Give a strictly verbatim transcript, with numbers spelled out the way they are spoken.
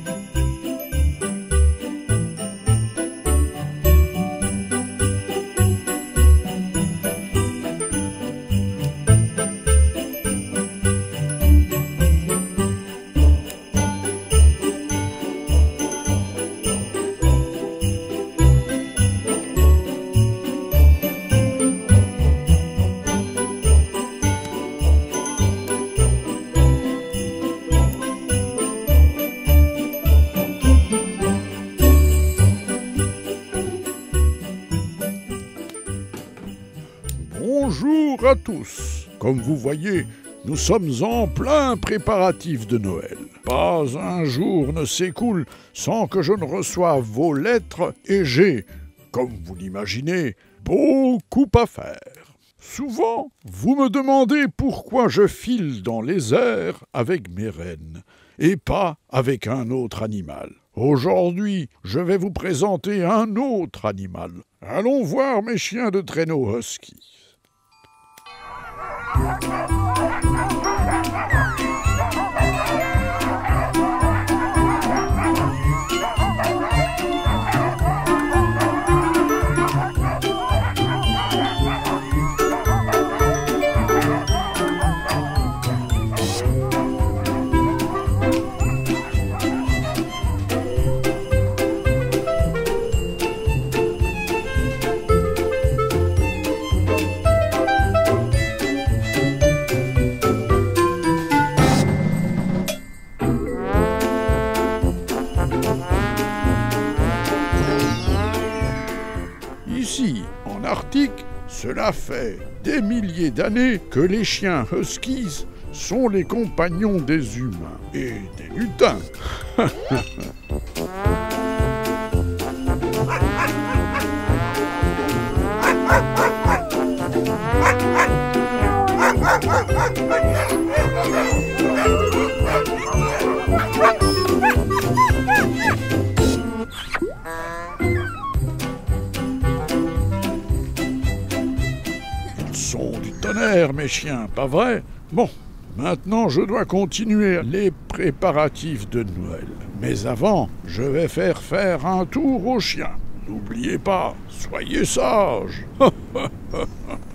Bonjour à tous. Comme vous voyez, nous sommes en plein préparatif de Noël. Pas un jour ne s'écoule sans que je ne reçoive vos lettres et j'ai, comme vous l'imaginez, beaucoup à faire. Souvent, vous me demandez pourquoi je file dans les airs avec mes rennes et pas avec un autre animal. Aujourd'hui, je vais vous présenter un autre animal. Allons voir mes chiens de traîneau husky. Ici, en Arctique, cela fait des milliers d'années que les chiens huskies sont les compagnons des humains et des lutins. Ils sont du tonnerre, mes chiens, pas vrai? Bon, maintenant je dois continuer les préparatifs de Noël. Mais avant, je vais faire faire un tour aux chiens. N'oubliez pas, soyez sages.